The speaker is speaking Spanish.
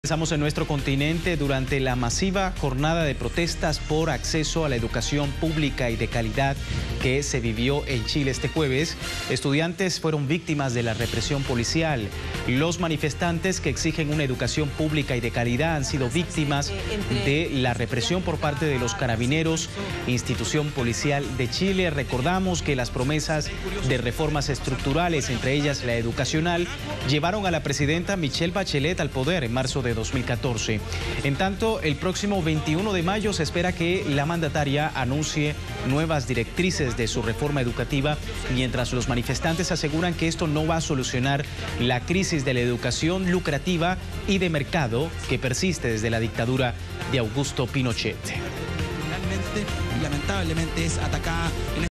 Estamos en nuestro continente durante la masiva jornada de protestas por acceso a la educación pública y de calidad que se vivió en Chile este jueves. Estudiantes fueron víctimas de la represión policial. Los manifestantes que exigen una educación pública y de calidad han sido víctimas de la represión por parte de los carabineros, institución policial de Chile. Recordamos que las promesas de reformas estructurales, entre ellas la educacional, llevaron a la presidenta Michelle Bachelet al poder en marzo de 2014. En tanto, el próximo 21 de mayo se espera que la mandataria anuncie nuevas directrices de su reforma educativa, mientras los manifestantes aseguran que esto no va a solucionar la crisis de la educación lucrativa y de mercado que persiste desde la dictadura de Augusto Pinochet. Finalmente y lamentablemente es atacada en